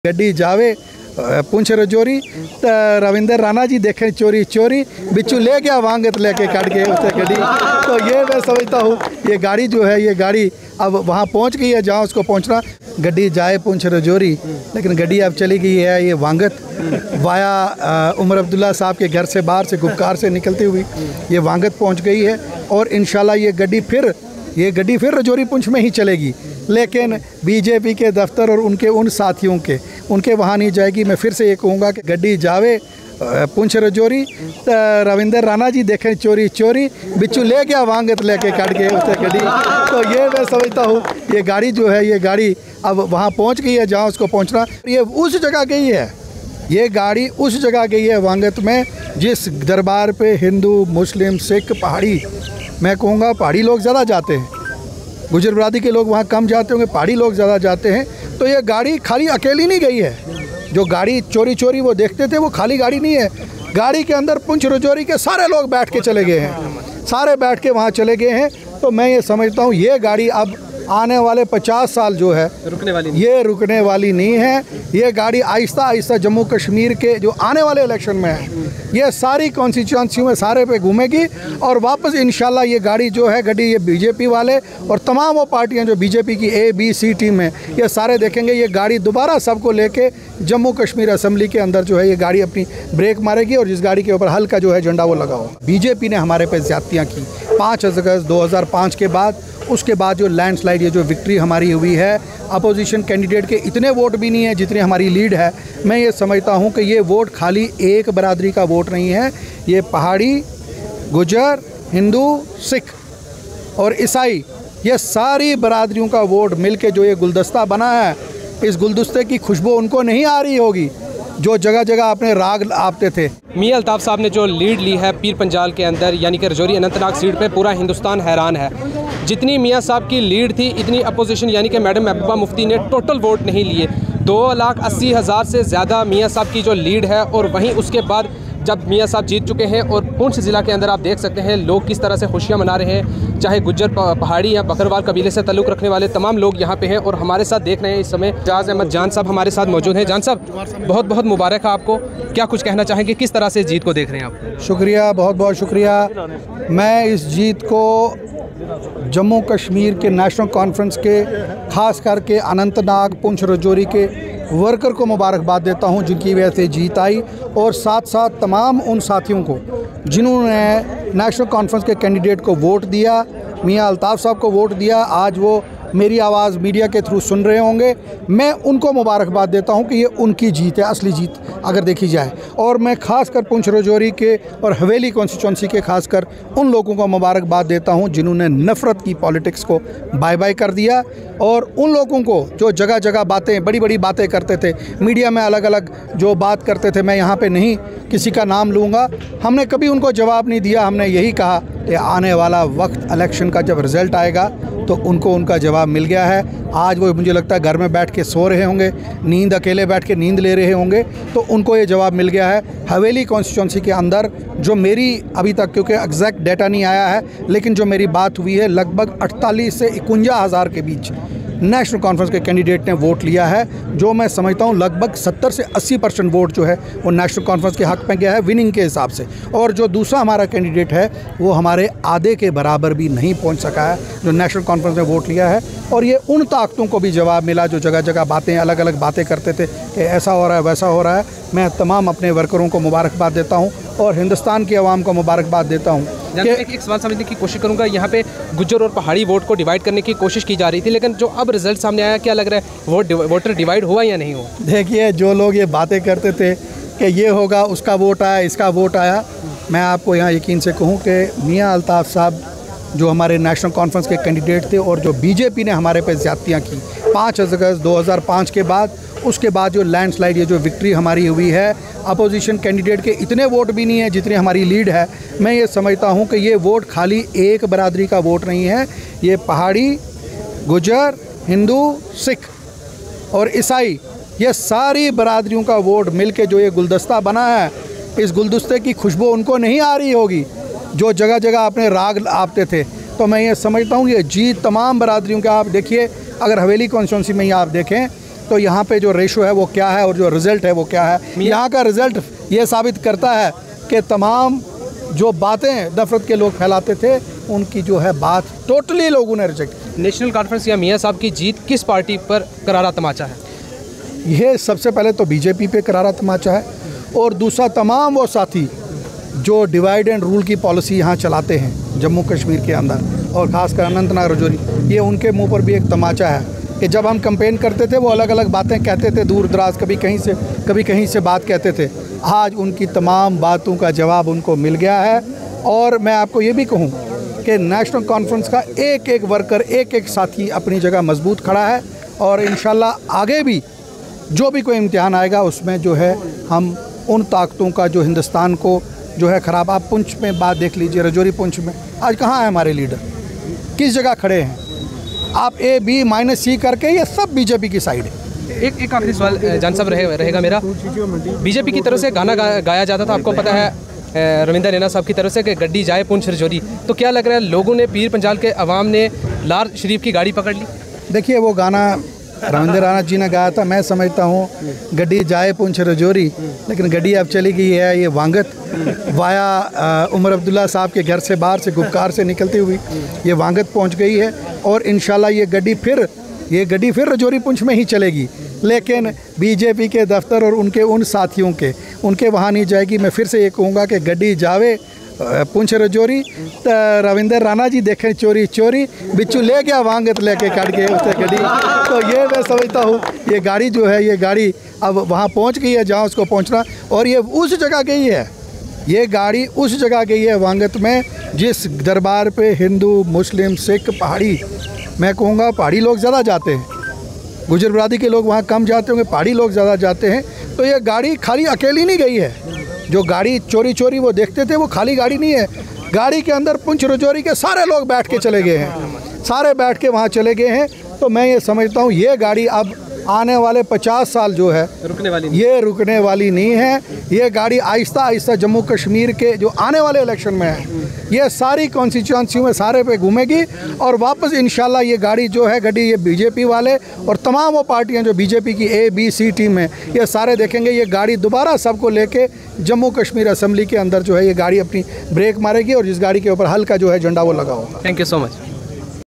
गड्डी जावे पुंछ रजौरी तो रविंदर राणा जी देखें चोरी चोरी बिच्छू ले गया वांगत लेके काट के उससे गड्डी। तो ये मैं समझता हूँ ये गाड़ी जो है ये गाड़ी अब वहाँ पहुँच गई है जहाँ उसको पहुँचना। गड्डी जाए पुंछ रजौरी लेकिन गड्डी अब चली गई है ये वांगत वाया उमर अब्दुल्ला साहब के घर से बाहर से गुपकार से निकलती हुई ये वांगत पहुँच गई है। और इंशाल्लाह ये गड्डी फिर रजौरी पुंछ में ही चलेगी, लेकिन बीजेपी के दफ्तर और उनके उन साथियों के उनके वहाँ नहीं जाएगी। मैं फिर से ये कहूँगा कि गड्डी जावे पुंछ रजौरी तो रविंदर राणा जी देखें चोरी चोरी बिच्छू ले गया वांगत लेके काट के उससे गड्डी। तो ये मैं समझता हूँ ये गाड़ी जो है ये गाड़ी अब वहाँ पहुँच गई है जहाँ उसको पहुँचना। ये उस जगह गई है, ये गाड़ी उस जगह गई है वांगत में जिस दरबार पे हिंदू मुस्लिम सिख पहाड़ी, मैं कहूँगा पहाड़ी लोग ज़्यादा जाते हैं, गुजर बरादरी के लोग वहाँ कम जाते होंगे, पहाड़ी लोग ज़्यादा जाते हैं। तो ये गाड़ी खाली अकेली नहीं गई है, जो गाड़ी चोरी चोरी वो देखते थे वो खाली गाड़ी नहीं है। गाड़ी के अंदर पुंछ रजौरी के सारे लोग बैठ के चले गए हैं, सारे बैठ के वहाँ चले गए हैं। तो मैं ये समझता हूँ ये गाड़ी अब आने वाले 50 साल जो है रुकने वाली नहीं है। ये गाड़ी आहिस्ता आहिस्ता जम्मू कश्मीर के जो आने वाले इलेक्शन में है ये सारी कॉन्स्टिट्यूंसियों में सारे पे घूमेगी और वापस इंशाल्लाह ये गाड़ी जो है गड्डी ये बीजेपी वाले और तमाम वो पार्टियां जो बीजेपी की ABC टीम है ये सारे देखेंगे ये गाड़ी दोबारा सबको लेके जम्मू कश्मीर असेंबली के अंदर जो है ये गाड़ी अपनी ब्रेक मारेगी और जिस गाड़ी के ऊपर हल्का जो है झंडा वो लगा हो। बीजेपी ने हमारे पे ज्यादतियाँ की 5 अगस्त 2005 के बाद, उसके बाद जो लैंडस्लाइड ये जो विक्ट्री हमारी हुई है, अपोजिशन कैंडिडेट के इतने वोट भी नहीं है जितनी हमारी लीड है। मैं ये समझता हूँ कि ये वोट खाली एक बरादरी का वोट नहीं है, ये पहाड़ी, गुजर, हिंदू, सिख और ईसाई ये सारी बरादरियों का वोट मिलके जो ये गुलदस्ता बना है, इस गुलदस्ते की खुशबू उनको नहीं आ रही होगी जो जगह जगह अपने राग आपते थे। मियां अल्ताफ़ साहब ने जो लीड ली है पीर पंजाल के अंदर यानी कि रजौरी अनंतनाग सीट पे पूरा हिंदुस्तान हैरान है। जितनी मियां साहब की लीड थी इतनी अपोजिशन यानी कि मैडम महबूबा मुफ्ती ने टोटल वोट नहीं लिए। 2,80,000 से ज़्यादा मियां साहब की जो लीड है। और वहीं उसके बाद जब मियां साहब जीत चुके हैं और पुंछ ज़िला के अंदर आप देख सकते हैं लोग किस तरह से खुशियां मना रहे हैं, चाहे गुज्जर पहाड़ी या बकरवाल कबीले से ताल्लुक़ रखने वाले तमाम लोग यहाँ पे हैं। और हमारे साथ देख रहे हैं इस समय जाज अहमद जान साहब हमारे साथ मौजूद हैं। जान साहब बहुत बहुत मुबारक है आपको, क्या कुछ कहना चाहेंगे, किस तरह से जीत को देख रहे हैं आप? शुक्रिया, बहुत बहुत शुक्रिया। मैं इस जीत को जम्मू कश्मीर के नेशनल कॉन्फ्रेंस के ख़ास करके अनंतनाग पुंछ रजौरी के वर्कर को मुबारकबाद देता हूं जिनकी वजह से जीत आई, और साथ साथ तमाम उन साथियों को जिन्होंने नेशनल कॉन्फ्रेंस के कैंडिडेट को वोट दिया, मियां अल्ताफ़ साहब को वोट दिया। आज वो मेरी आवाज़ मीडिया के थ्रू सुन रहे होंगे, मैं उनको मुबारकबाद देता हूं कि ये उनकी जीत है, असली जीत अगर देखी जाए। और मैं ख़ासकर पुंछ रजौरी के और हवेली कॉन्स्टिट्यूंसी के खासकर उन लोगों को मुबारकबाद देता हूं जिन्होंने नफ़रत की पॉलिटिक्स को बाय बाय कर दिया, और उन लोगों को जो जगह जगह बातें बड़ी बड़ी बातें करते थे, मीडिया में अलग अलग जो बात करते थे, मैं यहाँ पे नहीं किसी का नाम लूँगा, हमने कभी उनको जवाब नहीं दिया। हमने यही कहा कि आने वाला वक्त इलेक्शन का जब रिज़ल्ट आएगा तो उनको उनका जवाब मिल गया है। आज वो मुझे लगता है घर में बैठ के सो रहे होंगे, नींद अकेले बैठ के नींद ले रहे होंगे, तो उनको ये जवाब मिल गया है। हवेली कॉन्स्टिट्यूंसी के अंदर जो मेरी अभी तक क्योंकि एग्जैक्ट डेटा नहीं आया है, लेकिन जो मेरी बात हुई है लगभग 48 से 51 हज़ार के बीच नेशनल कॉन्फ्रेंस के कैंडिडेट ने वोट लिया है, जो मैं समझता हूँ लगभग 70 से 80% वोट जो है वो नेशनल कॉन्फ्रेंस के हक़ में गया है विनिंग के हिसाब से। और जो दूसरा हमारा कैंडिडेट है वो हमारे आधे के बराबर भी नहीं पहुँच सका है जो नेशनल कॉन्फ्रेंस में वोट लिया है। और ये उन ताकतों को भी जवाब मिला जो जगह जगह बातें अलग अलग बातें करते थे कि ऐसा हो रहा है वैसा हो रहा है। मैं तमाम अपने वर्करों को मुबारकबाद देता हूँ और हिंदुस्तान की आवाम को मुबारकबाद देता हूँ। एक सवाल समझने की कोशिश करूंगा, यहाँ पे गुज्जर और पहाड़ी वोट को डिवाइड करने की कोशिश की जा रही थी, लेकिन जो अब रिजल्ट सामने आया क्या लग रहा है वोटर डिवाइड हुआ या नहीं हुआ? देखिए, जो लोग ये बातें करते थे कि ये होगा, उसका वोट आया, इसका वोट आया, मैं आपको यहाँ यकीन से कहूँ कि मियां अल्ताफ़ साहब जो हमारे नेशनल कॉन्फ्रेंस के कैंडिडेट थे और जो बीजेपी ने हमारे पे ज़्यादतियाँ की 5 अगस्त 2005 के बाद, उसके बाद जो लैंडस्लाइड ये जो विक्ट्री हमारी हुई है, अपोजिशन कैंडिडेट के इतने वोट भी नहीं है जितनी हमारी लीड है। मैं ये समझता हूँ कि ये वोट खाली एक बरादरी का वोट नहीं है, ये पहाड़ी, गुजर, हिंदू, सिख और ईसाई ये सारी बरादरियों का वोट मिलके जो ये गुलदस्ता बना है, इस गुलदस्ते की खुशबू उनको नहीं आ रही होगी जो जगह जगह अपने राग आपते थे। तो मैं ये समझता हूँ ये जीत तमाम बरादरियों का। आप देखिए, अगर हवेली कॉन्स्टिट्यूंसी में ही आप देखें तो यहाँ पे जो रेशो है वो क्या है और जो रिज़ल्ट है वो क्या है। यहाँ का रिज़ल्ट ये साबित करता है कि तमाम जो बातें नफरत के लोग फैलाते थे उनकी जो है बात टोटली लोगों ने रिजेक्ट। नेशनल कॉन्फ्रेंस या मियाँ साहब की जीत किस पार्टी पर करारा तमाचा है? ये सबसे पहले तो बीजेपी पे करारा तमाचा है और दूसरा तमाम वो साथी जो डिवाइड एंड रूल की पॉलिसी यहाँ चलाते हैं जम्मू कश्मीर के अंदर और ख़ासकर अनंतनाग रजौरी, ये उनके मुंह पर भी एक तमाचा है कि जब हम कैंपेन करते थे वो अलग अलग बातें कहते थे, दूर दराज कभी कहीं से बात कहते थे। आज उनकी तमाम बातों का जवाब उनको मिल गया है। और मैं आपको ये भी कहूँ कि नेशनल कॉन्फ्रेंस का एक एक वर्कर, एक एक साथी अपनी जगह मजबूत खड़ा है और इंशाल्लाह आगे भी जो भी कोई इम्तिहान आएगा उसमें जो है हम उन ताकतों का जो हिंदुस्तान को जो है ख़राब। आप पुंछ में बात देख लीजिए, रजौरी पुंछ में आज कहाँ है हमारे लीडर, किस जगह खड़े हैं? आप A-B-C करके ये सब बीजेपी की साइड है। एक आखिरी सवाल जान साहब रहेगा मेरा। बीजेपी की तरफ से गाना गाया जाता था, आपको पता है रविंदर रैना साहब की तरफ से कि गड्डी जाए पुंछ रजौरी, तो क्या लग रहा है लोगों ने, पीर पंजाल के अवाम ने लार शरीफ की गाड़ी पकड़ ली? देखिए वो गाना रविंदर रैना जी ने गाया था, मैं समझता हूँ गड्डी जाए पुंछ रजौरी, लेकिन गड्डी अब चली गई है ये वांगत वाया उमर अब्दुल्ला साहब के घर से बाहर से गुपकार से निकलती हुई ये वांगत पहुँच गई है और इंशाल्लाह ये गड्डी फिर रजौरी पुंछ में ही चलेगी, लेकिन बीजेपी के दफ्तर और उनके उन साथियों के उनके वहाँ नहीं जाएगी। मैं फिर से ये कहूँगा कि गड्डी जावे पुंछ रजौरी तो रविंदर राणा जी देखें चोरी चोरी बिच्चू ले गया वांगत लेके काट के उससे गड्डी। तो ये मैं समझता हूँ ये गाड़ी जो है ये गाड़ी अब वहाँ पहुँच गई है जहाँ उसको पहुँचना, और ये उस जगह गई है, ये गाड़ी उस जगह गई है वांगत में जिस दरबार पे हिंदू मुस्लिम सिख पहाड़ी, मैं कहूँगा पहाड़ी लोग ज़्यादा जाते हैं, गुजर बरादरी के लोग वहाँ कम जाते होंगे, पहाड़ी लोग ज़्यादा जाते हैं। तो ये गाड़ी खाली अकेली नहीं गई है, जो गाड़ी चोरी चोरी वो देखते थे वो खाली गाड़ी नहीं है, गाड़ी के अंदर पुंछ रजौरी के सारे लोग बैठ के चले गए हैं, सारे बैठ के वहाँ चले गए हैं। तो मैं ये समझता हूँ ये गाड़ी अब आने वाले 50 साल जो है रुकने वाली नहीं है। ये गाड़ी आहिस्ता आहिस्ता जम्मू कश्मीर के जो आने वाले इलेक्शन में है ये सारी कॉन्स्टिट्यूंसियों में सारे पे घूमेगी और वापस इंशाल्लाह ये गाड़ी जो है गड्डी ये बीजेपी वाले और तमाम वो पार्टियां जो बीजेपी की A-B-C टीम है ये सारे देखेंगे ये गाड़ी दोबारा सबको लेके जम्मू कश्मीर असेंबली के अंदर जो है ये गाड़ी अपनी ब्रेक मारेगी और जिस गाड़ी के ऊपर हल्का जो है झंडा वो लगा होगा। Thank you so much.